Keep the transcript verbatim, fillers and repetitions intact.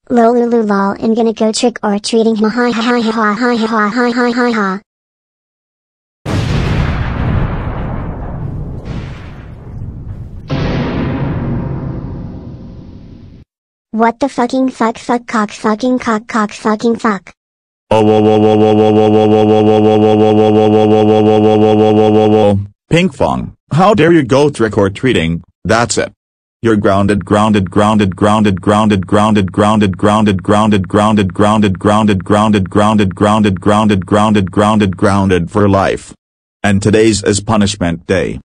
Lolulu lol, I'm gonna go trick or treating. Ha ha ha ha ha ha ha ha ha ha ha. What the fucking fuck fuck cock fucking cock cock fucking fuck. Pinkfong, how dare you go trick or treating? That's it. You're grounded grounded grounded grounded grounded grounded grounded grounded grounded grounded grounded grounded grounded grounded grounded grounded grounded grounded grounded for life. And today's is punishment day.